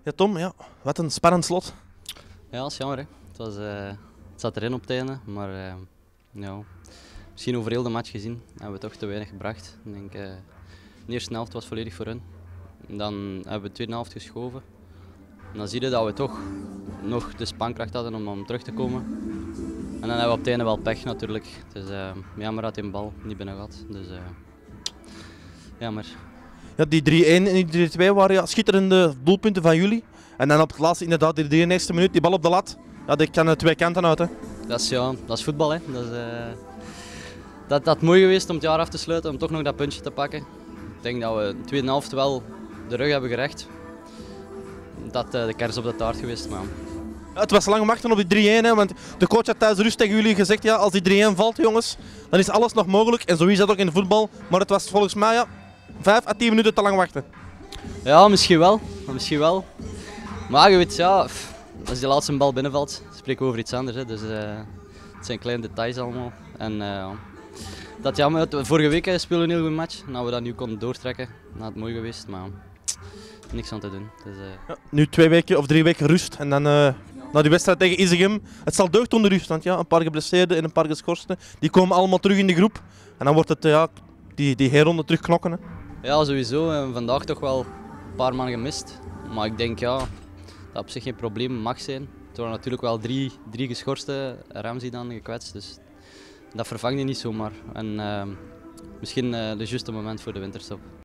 Ja, Tom, ja, wat een spannend slot. Ja, dat is jammer. Hè. Het zat erin op het einde, maar ja, misschien over heel de match gezien hebben we toch te weinig gebracht. Ik denk, de eerste helft was volledig voor hun. Dan hebben we de tweede helft geschoven. En dan zie je dat we toch nog de spankracht hadden om terug te komen. En dan hebben we op het einde wel pech natuurlijk. Dus jammer dat hij een bal niet binnen had. Dus jammer. Ja, die 3-1 en die 3-2 waren ja, schitterende doelpunten van jullie. En dan op het laatste, inderdaad, die 93e minuut, die bal op de lat. Ja, die kan twee kanten uit. Hè. Dat is voetbal. Hè. Dat had mooi geweest om het jaar af te sluiten, om toch nog dat puntje te pakken. Ik denk dat we de tweede helft wel de rug hebben gerecht. Dat de kers op de taart geweest. Maar... Ja, het was lang wachten op die 3-1, hè, want de coach had tijdens de rust tegen jullie gezegd, ja, als die 3-1 valt, jongens, dan is alles nog mogelijk. En zo is dat ook in de voetbal. Maar het was volgens mij ja, 5 à 10 minuten te lang wachten. Ja, misschien wel. Maar je weet, ja, als die laatste bal binnenvalt, spreken we over iets anders. Hè. Dus, het zijn kleine details allemaal. En, dat jammer. Vorige week speelden we een heel goede match. En als we dat nu konden doortrekken, dan had het mooi geweest. Maar niks aan te doen. Dus, ja, nu 2 weken of 3 weken rust en dan na die wedstrijd tegen Isegem. Het zal deugd onder rust, want ja, een paar geblesseerden en een paar geschorsten, die komen allemaal terug in de groep. En dan wordt het ja, die herronde terug knokken. Hè. Ja, sowieso. En vandaag toch wel een paar man gemist. Maar ik denk ja, dat op zich geen probleem mag zijn. Er waren natuurlijk wel drie geschorste, Ramsey dan gekwetst. Dus dat vervang je niet zomaar. En misschien de juiste moment voor de winterstop.